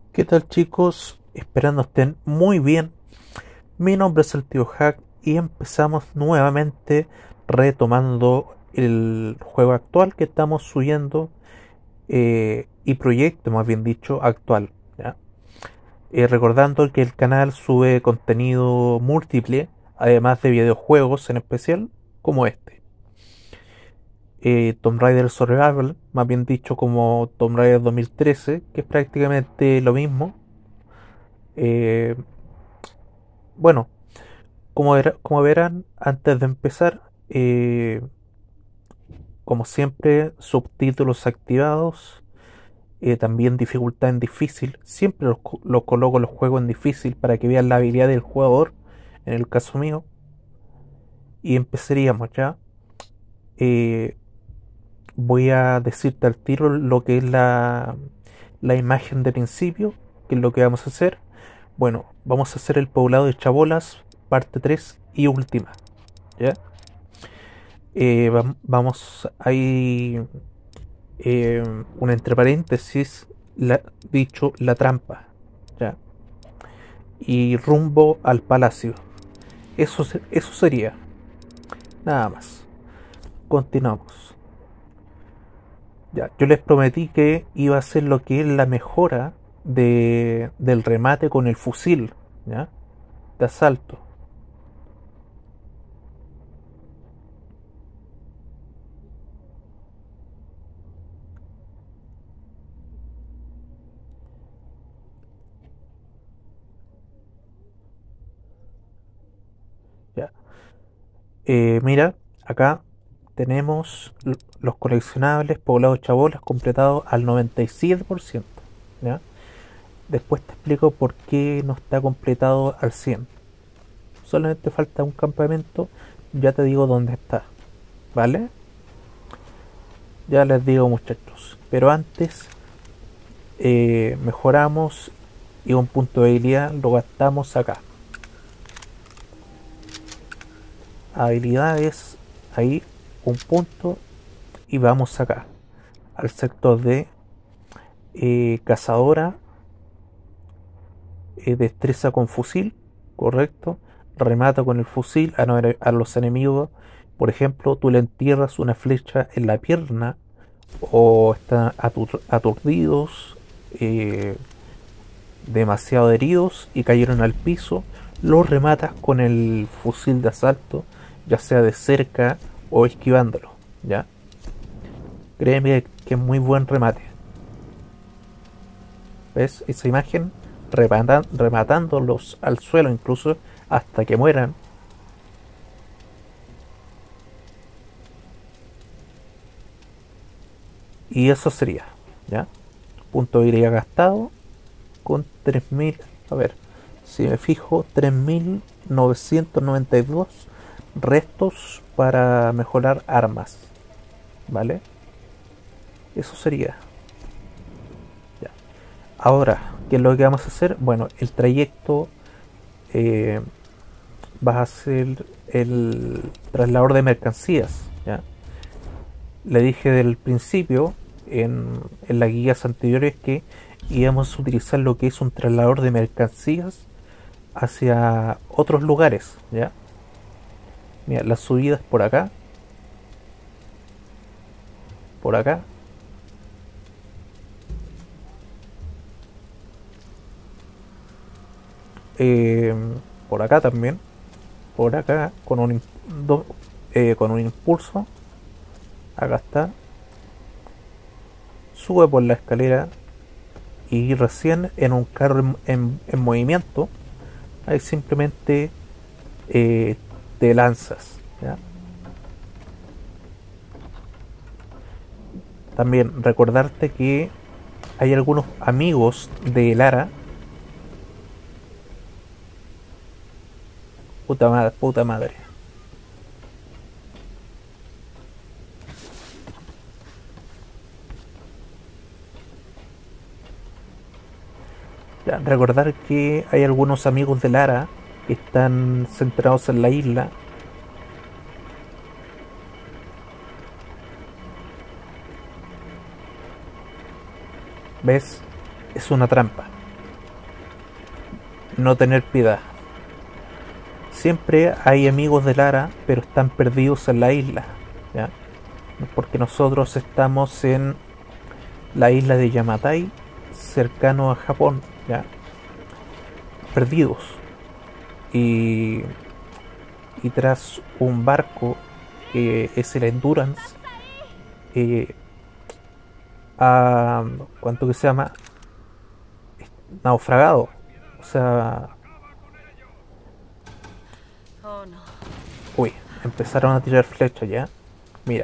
¿Qué tal, chicos? Esperando estén muy bien. Mi nombre es el tío Hack y empezamos nuevamente retomando el juego actual que estamos subiendo, y proyecto más bien dicho actual, ¿ya? Recordando que el canal sube contenido múltiple, además de videojuegos en especial como este. Tomb Raider Survival, más bien dicho como Tomb Raider 2013, que es prácticamente lo mismo. Eh, bueno, como verán, antes de empezar, como siempre, subtítulos activados, también dificultad en difícil. Siempre los coloco los juegos en difícil para que vean la habilidad del jugador, en el caso mío. Y empezaríamos ya. Eh, Voy a decirte al tiro lo que es la imagen de principio, que es lo que vamos a hacer. Bueno, vamos a hacer el poblado de Chabolas, parte 3 y última, ¿ya? Vamos ahí, eh, un entre paréntesis, dicho la trampa, ¿ya? Y rumbo al palacio. Eso sería, nada más. Continuamos. Ya, yo les prometí que iba a hacer lo que es la mejora del remate con el fusil, ¿ya? De asalto. ¿Ya? Mira, acá tenemos los coleccionables poblados chabolas completados al 97%, ¿ya? Después te explico por qué no está completado al 100. Solamente falta un campamento, ya te digo dónde está, ¿vale? Ya les digo, muchachos. Pero antes, mejoramos y un punto de habilidad lo gastamos acá. Habilidades, ahí un punto y vamos acá al sector de cazadora, destreza con fusil, correcto, remata con el fusil a los enemigos. Por ejemplo, tú le entierras una flecha en la pierna o están aturdidos, eh, demasiado heridos y cayeron al piso, los rematas con el fusil de asalto, ya sea de cerca o esquivándolo, ¿ya? Créeme que es muy buen remate. ¿Ves esa imagen? Rematándolos al suelo incluso hasta que mueran. Y eso sería, ¿ya? Punto iría gastado con 3000. A ver, si me fijo, 3992 restos para mejorar armas, ¿vale? Eso sería, ya. Ahora, ¿qué es lo que vamos a hacer? Bueno, el trayecto, eh, va a ser el trasladador de mercancías, ¿ya? Le dije del principio en las guías anteriores que íbamos a utilizar lo que es un trasladador de mercancías hacia otros lugares, ¿ya? Mira, las subidas por acá, eh, por acá también, por acá con un impulso, acá está, sube por la escalera y recién en un carro en movimiento, ahí simplemente, eh, te lanzas, ¿ya? También recordarte que hay algunos amigos de Lara. Puta madre, puta madre. Ya, recordar que hay algunos amigos de Lara que están centrados en la isla. ¿Ves? Es una trampa. no tener piedad. Siempre hay amigos de Lara, pero están perdidos en la isla, ¿ya? Porque nosotros estamos en la isla de Yamatai, cercano a Japón, ¿ya? Perdidos. Y, y tras un barco que es el Endurance, eh, a, ¿cuánto que se llama? Naufragado. O sea, Oh, no. uy, empezaron a tirar flechas ya. Mira,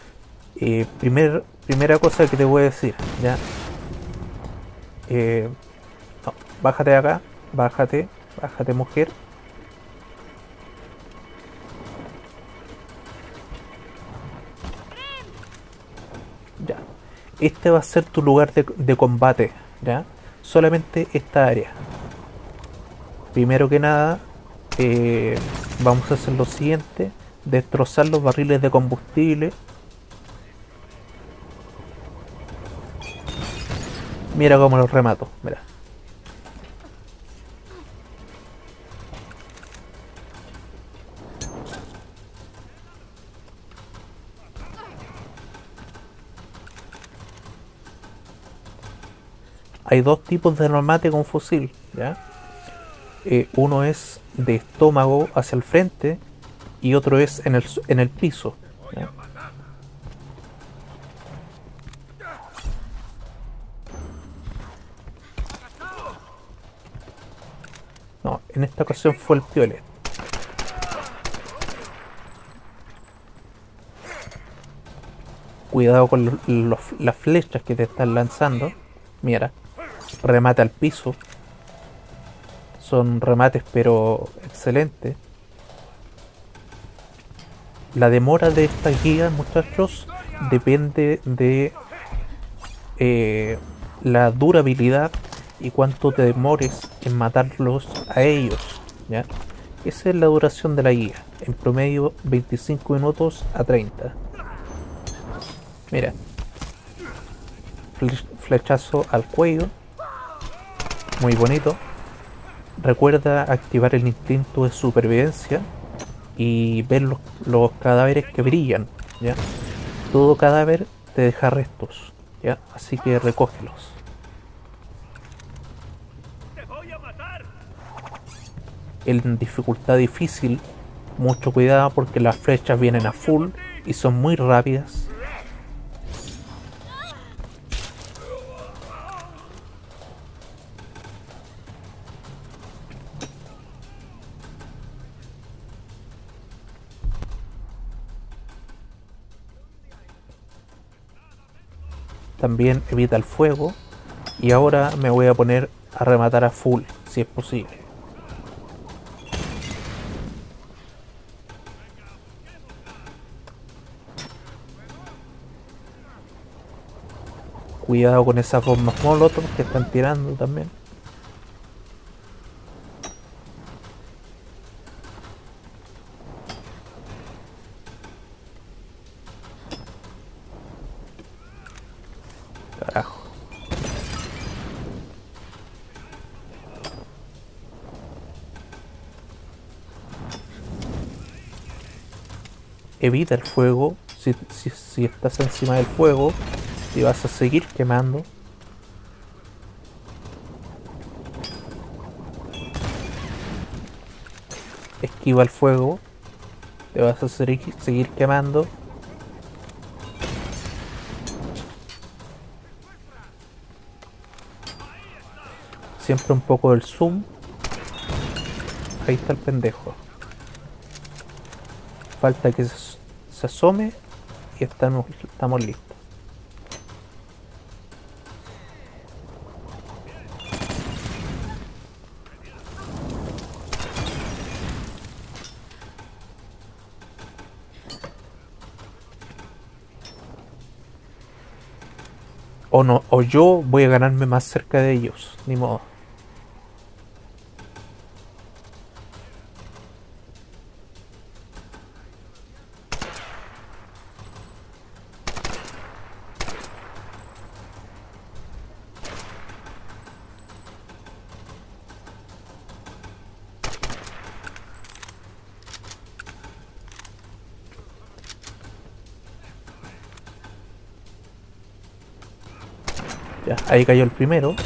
primera cosa que te voy a decir, ya. Eh, no, bájate de acá, bájate mujer. Ya. Este va a ser tu lugar de combate, ya. Solamente esta área. Primero que nada, vamos a hacer lo siguiente: destrozar los barriles de combustible. Mira cómo los remato, mira. Hay dos tipos de remate con fusil, ¿ya? Uno es de estómago hacia el frente y otro es en el piso, ¿ya? No, en esta ocasión fue el piolet. Cuidado con las flechas que te están lanzando. Mira, remate al piso. Son remates pero excelentes. La demora de estas guías, muchachos, depende de la durabilidad y cuánto te demores en matarlos a ellos, ¿ya? Esa es la duración de la guía, en promedio 25 minutos a 30. Mira, flechazo al cuello, muy bonito. Recuerda activar el instinto de supervivencia y ver los cadáveres que brillan, ¿ya? Todo cadáver te deja restos, ¿ya? Así que recógelos. En dificultad difícil, mucho cuidado porque las flechas vienen a full y son muy rápidas. También evita el fuego. Y ahora me voy a poner a rematar a full, si es posible. Cuidado con esas bombas molotov que están tirando también. Carajo. Evita el fuego. Si estás encima del fuego, te vas a seguir quemando. Esquiva el fuego, te vas a seguir quemando. Siempre un poco del zoom. Ahí está el pendejo. Falta que se asome y estamos listos. O no, o yo voy a ganarme más cerca de ellos, ni modo. Ya, ahí cayó el primero.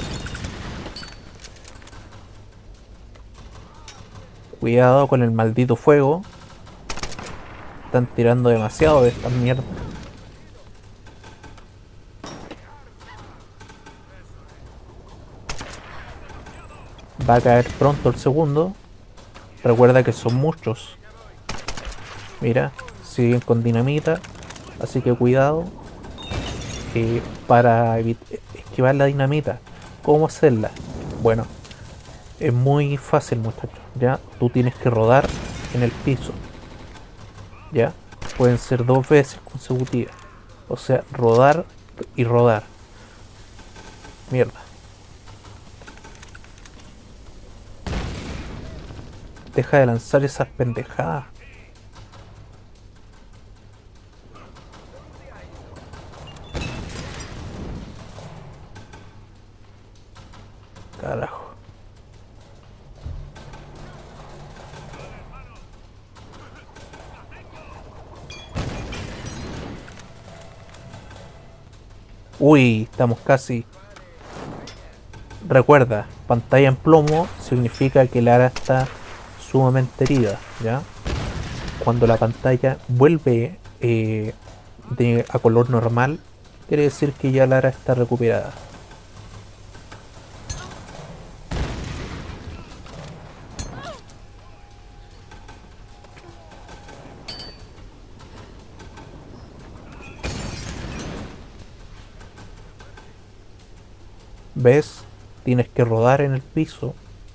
Cuidado con el maldito fuego. Están tirando demasiado de esta mierda. Va a caer pronto el segundo. Recuerda que son muchos. Mira, siguen con dinamita. Así que cuidado. Para esquivar la dinamita. ¿Cómo hacerla? Bueno, es muy fácil, muchachos. Ya, tú tienes que rodar en el piso. Ya, pueden ser 2 veces consecutivas. O sea, rodar y rodar. Mierda. Deja de lanzar esas pendejadas. Carajo. Uy, estamos casi. Recuerda, pantalla en plomo significa que Lara está sumamente herida, ¿ya? Cuando la pantalla vuelve a color normal, quiere decir que ya Lara está recuperada. ¿Ves? Tienes que rodar en el piso.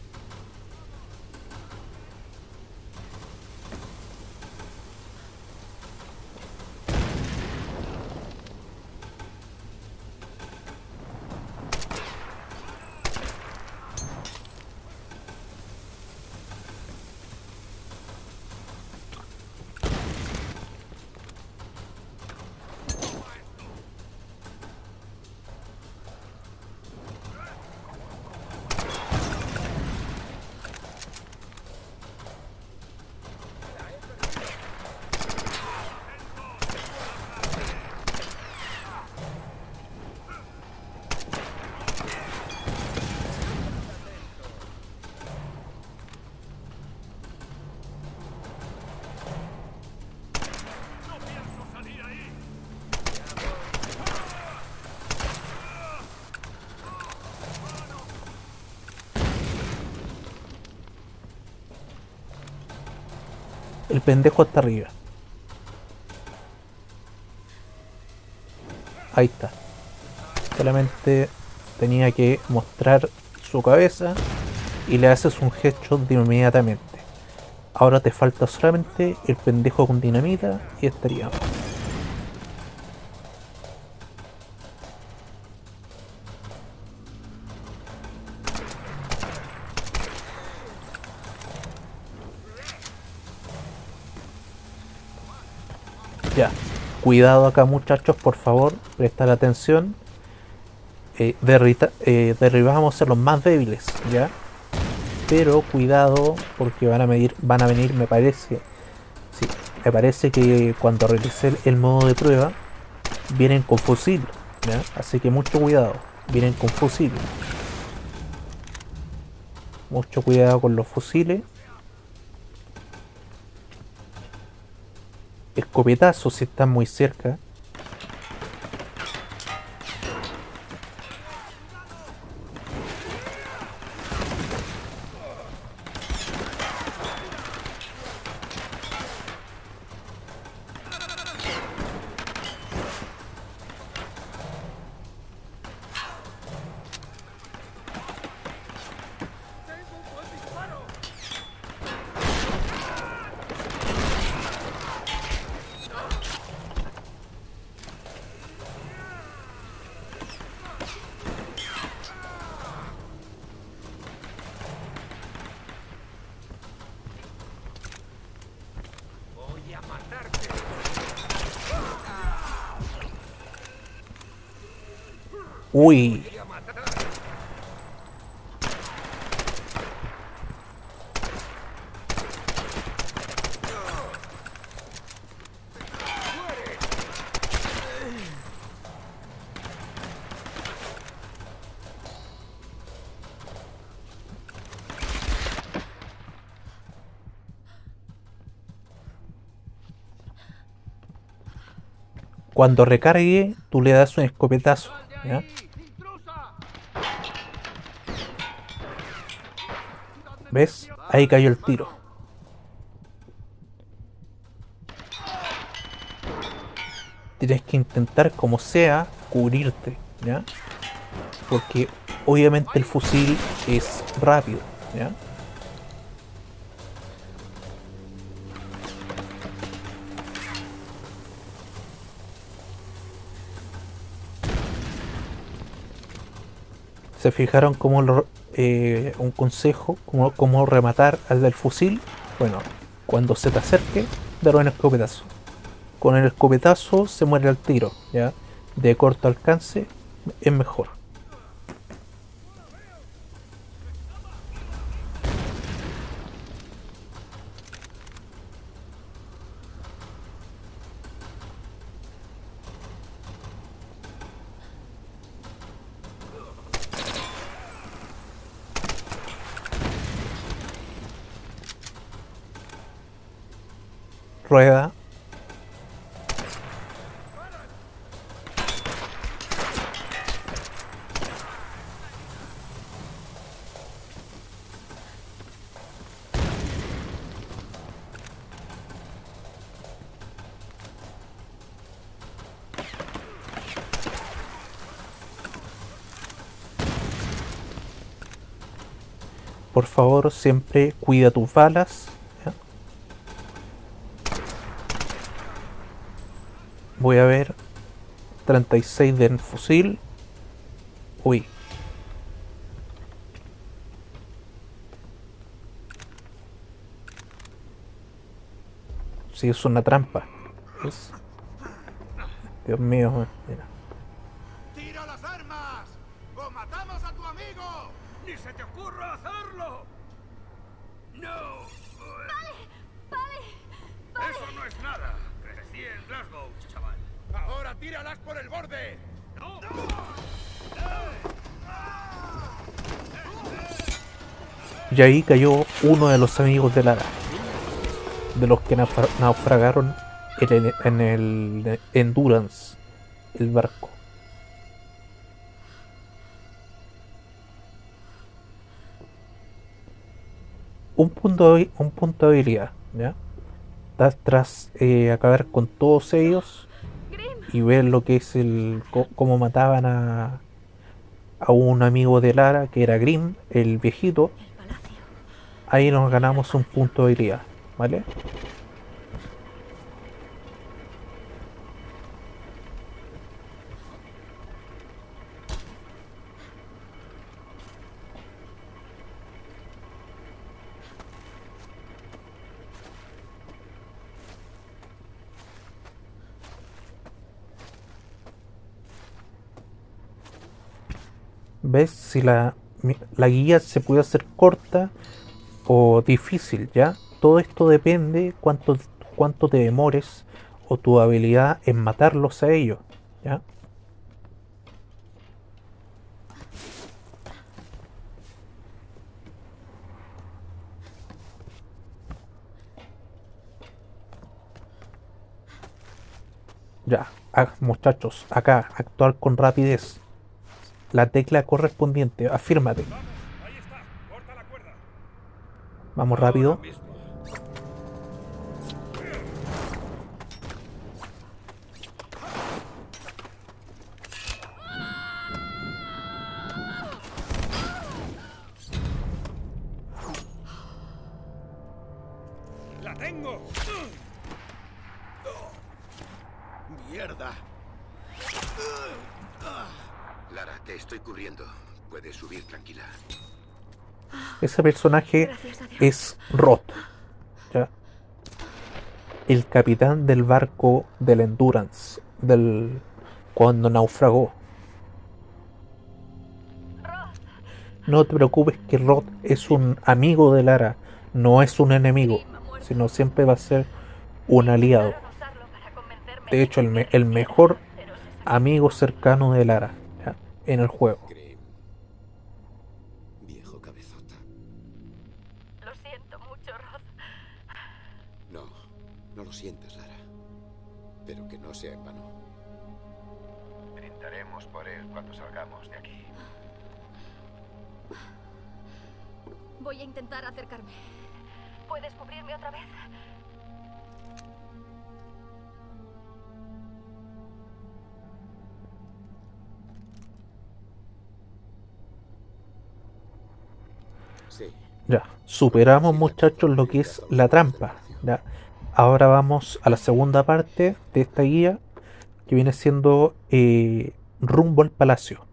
El pendejo está arriba. Ahí está. Solamente tenía que mostrar su cabeza y le haces un headshot de inmediatamente. Ahora te falta solamente el pendejo con dinamita y estaríamos. Ya. Cuidado acá, muchachos, por favor, prestar atención. Derribamos a los más débiles, ¿ya? Pero cuidado porque van a venir, me parece. Sí, me parece que cuando realicé el modo de prueba vienen con fusil, ¿ya? Así que mucho cuidado, vienen con fusil. Mucho cuidado con los fusiles. Escopetazos si están muy cerca. Uy. Cuando recargue, tú le das un escopetazo, ¿ya? ¿Ves? Ahí cayó el tiro. Tienes que intentar, como sea, cubrirte, ¿ya? Porque obviamente el fusil es rápido, ¿ya? ¿Se fijaron cómo un consejo, cómo rematar al del fusil? Bueno, cuando se te acerque, dar un escopetazo. Con el escopetazo se muere al tiro, ¿ya? De corto alcance es mejor. Rueda. Por favor, siempre cuida tus balas, ¿ya? Voy a ver 36 del fusil. Uy. Sí, es una trampa. ¿Ves? Dios mío, mira. ¡Tira las armas! ¡O matamos a tu amigo! ¡Ni se te ocurra hacerlo! ¡No! Vale. Eso no es nada. Crecí en Glasgow, chaval. ¡Ahora tíralas por el borde! ¡No! Y ahí cayó uno de los amigos de Lara, de los que naufragaron en el Endurance, el barco. Un punto de habilidad, ¿ya? Tras acabar con todos ellos Grim. y ver lo que es cómo mataban a un amigo de Lara, que era Grim, el viejito, El palacio. ahí nos ganamos un punto de habilidad, ¿vale? ¿Ves? Si la guía se puede hacer corta o difícil, ¿ya? Todo esto depende cuánto te demores o tu habilidad en matarlos a ellos, ¿ya? Ya, muchachos, acá, actuar con rapidez. La tecla correspondiente, afírmate. Vamos, ahí está. Corta la cuerda. Vamos Ahora rápido. mismo. ¡La tengo! ¡Mierda! Lara, te estoy cubriendo. Puedes subir tranquila. Ese personaje Gracias a Dios. es Roth, ¿ya? El capitán del barco del Endurance, cuando naufragó. Roth. No te preocupes que Roth es un amigo de Lara, no es un enemigo, Grim ha muerto. sino siempre va a ser un aliado. Intentaron usarlo para convencerme De hecho, que el Grim mejor era, pero se salió. amigo cercano de Lara, ¿ya? En el juego. Grim. Viejo cabezota. Lo siento mucho, Roth. No, no lo sientes, Lara. Pero que no sea en vano. Preguntaremos por él cuando salgamos de aquí. Voy a intentar acercarme. ¿Puedes cubrirme otra vez? Sí. Ya, superamos muchachos lo que es la trampa. Ya. Ahora vamos a la segunda parte de esta guía, que viene siendo rumbo al palacio.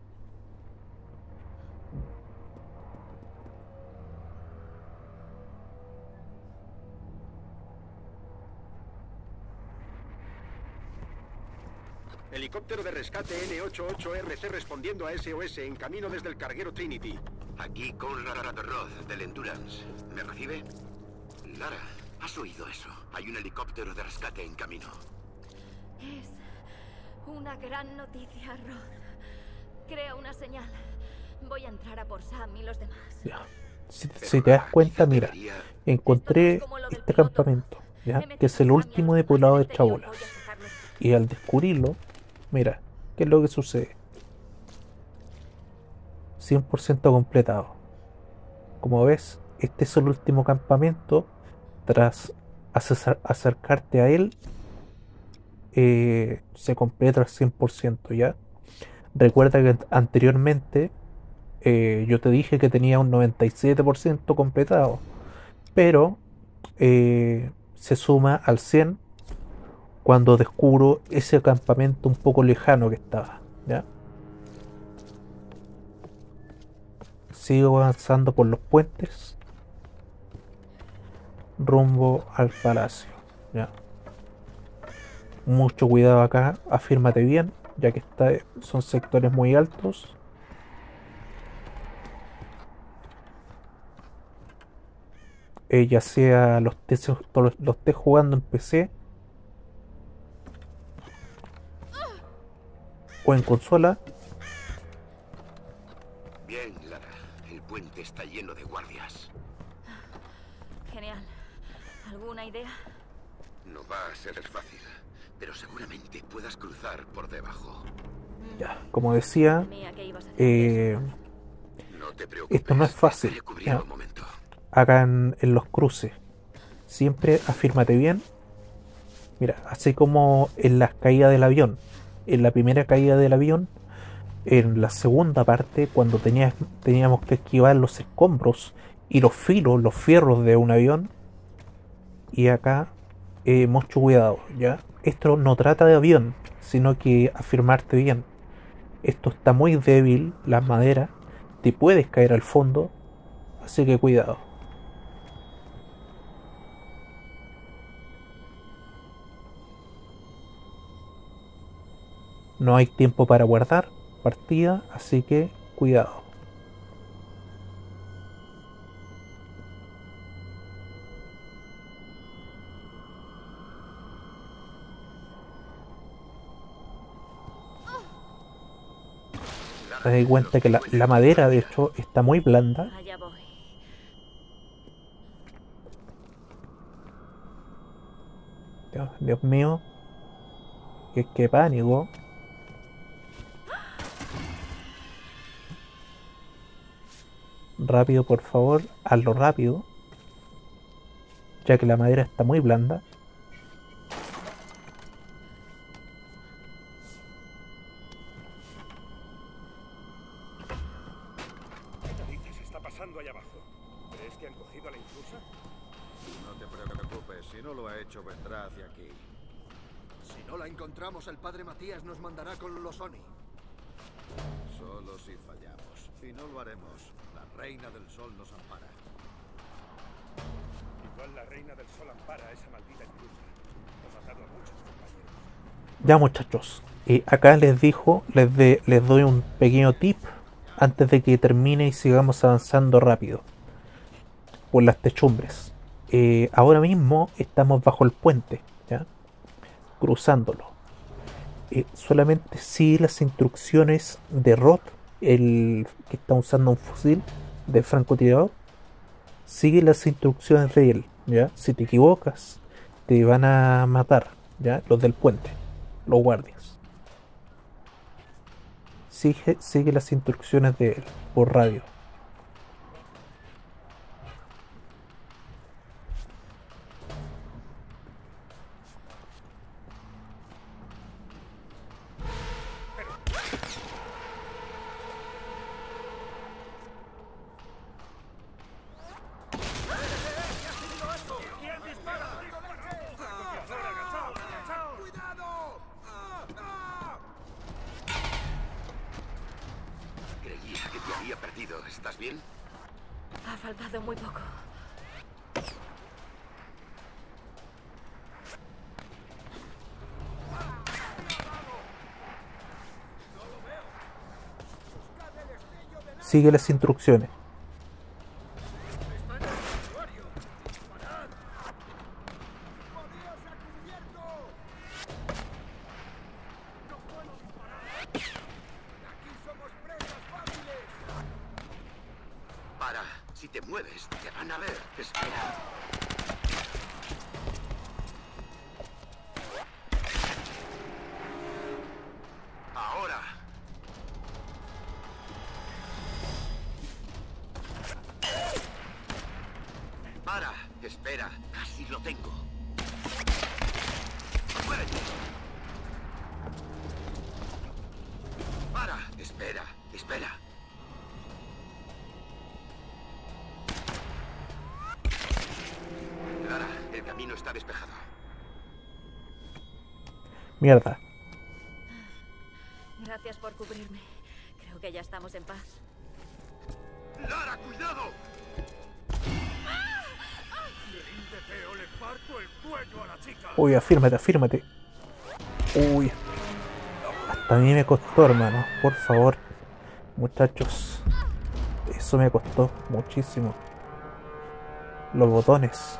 Helicóptero de rescate N88RC respondiendo a SOS en camino desde el carguero Trinity. Aquí con Lara Roth del Endurance. ¿Me recibe? Lara, ¿has oído eso? Hay un helicóptero de rescate en camino. Es una gran noticia, Roth. Crea una señal. Voy a entrar a por Sam y los demás. Ya. Si te das cuenta, mira, encontré este campamento, ¿ya? Que es el último de poblado de chabolas. Y al descubrirlo, mira, ¿qué es lo que sucede? 100% completado. Como ves, este es el último campamento. Tras acercarte a él, se completa al 100%, ¿ya? Recuerda que anteriormente yo te dije que tenía un 97% completado, pero se suma al 100 cuando descubro ese campamento un poco lejano que estaba, ¿ya? Sigo avanzando por los puentes rumbo al palacio, ¿ya? Mucho cuidado acá, afírmate bien, ya que son sectores muy altos. Ya sea los estés jugando en PC o en consola. Bien, Lara. El puente está lleno de guardias. Genial. ¿Alguna idea? No va a ser fácil, pero seguramente puedas cruzar por debajo. Ya, como decía, Temía que ibas a decir eso. No te preocupes. esto no es fácil, Estaré cubriendo ¿ya? un momento. Acá en los cruces, siempre afírmate bien. Mira, así como en las caídas del avión, en la primera caída del avión, en la segunda parte, cuando teníamos que esquivar los escombros y los fierros de un avión, y acá mucho cuidado, ¿ya? Esto no trata de avión, sino que afirmarte bien. Esto está muy débil, las maderas, te puedes caer al fondo, así que cuidado. No hay tiempo para guardar partida, así que cuidado. Te das cuenta que la madera, de hecho, está muy blanda. Allá voy. Dios mío, qué pánico. Rápido, por favor, hazlo rápido, ya que la madera está muy blanda. ¿Qué dices está pasando allá abajo? ¿Crees que han cogido a la intrusa? No te preocupes, si no lo ha hecho vendrá hacia aquí. Si no la encontramos, el padre Matías nos mandará con los Oni. Solo si fallamos. Y no lo haremos. La Reina del Sol nos ampara. Igual la Reina del Sol ampara a esa maldita intrusa. Ha matado a muchos compañeros. Ya, muchachos, acá les doy un pequeño tip antes de que termine y sigamos avanzando rápido por las techumbres. Ahora mismo estamos bajo el puente, ¿ya? Cruzándolo. Solamente sigue las instrucciones de Roth, el que está usando un fusil de francotirador. Sigue las instrucciones de él, ¿ya? Si te equivocas, te van a matar, ¿ya? Los del puente, los guardias. sigue las instrucciones de él por radio. Creía que te había perdido. ¿Estás bien? Ha faltado muy poco. Sigue las instrucciones. Para. Si te mueves, te van a ver. Espera. Ahora. Para. Espera. Casi lo tengo. ¡Muévete! Para. Espera. Espera. Lara, el camino está despejado. Mierda. Gracias por cubrirme. Creo que ya estamos en paz. ¡Lara, cuidado! Ríndete o le parto el cuello a la chica. Uy, afírmate, afírmate. Uy. Hasta a mí me costó, hermano. Por favor. Muchachos. Eso me costó muchísimo. Los botones.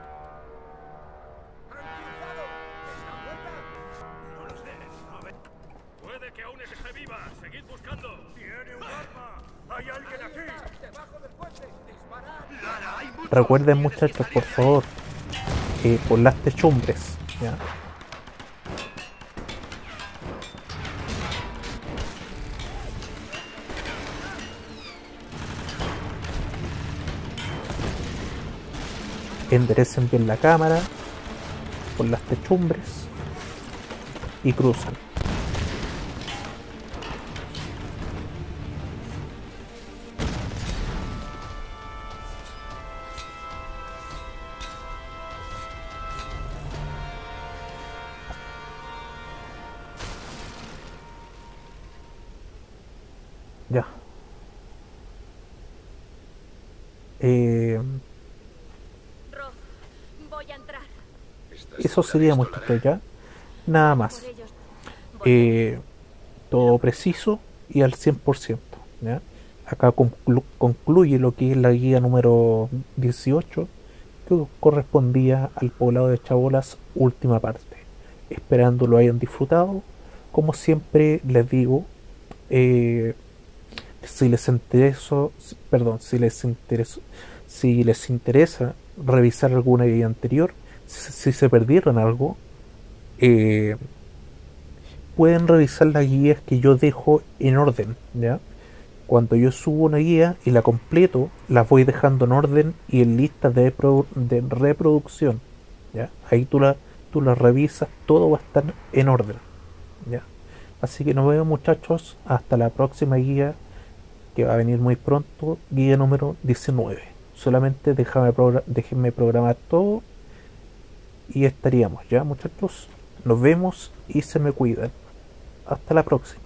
No lo sé. A ver. Puede que aún esté viva. Seguid buscando. Tiene un arma. Hay alguien aquí. ¡Debajo del puente! ¡Disparad! ¡Lara, hay muchos! Recuerden, Tienes que muchachos, salir por de favor, por las techumbres, ¿ya? Enderecen bien la cámara por las techumbres y cruzan. Ya. Roth, voy a entrar. ¿Estás Eso segura de sería esto, muchacho Lara? ya. Nada más. Por ellos. Voy Todo preciso y al 100%, ¿ya? Acá concluye lo que es la guía número 18, que correspondía al poblado de Chabolas, última parte. Esperando lo hayan disfrutado. Como siempre les digo, si les interesa revisar alguna guía anterior, si se perdieron algo, pueden revisar las guías que yo dejo en orden, ¿ya? Cuando yo subo una guía y la completo, las voy dejando en orden y en listas de reproducción, ¿ya? Ahí tú la revisas, todo va a estar en orden, ¿ya? Así que nos vemos, muchachos, hasta la próxima guía, que va a venir muy pronto, guía número 19. Solamente déjenme programar todo y estaríamos, ¿ya, muchachos? Nos vemos y se me cuidan. Hasta la próxima.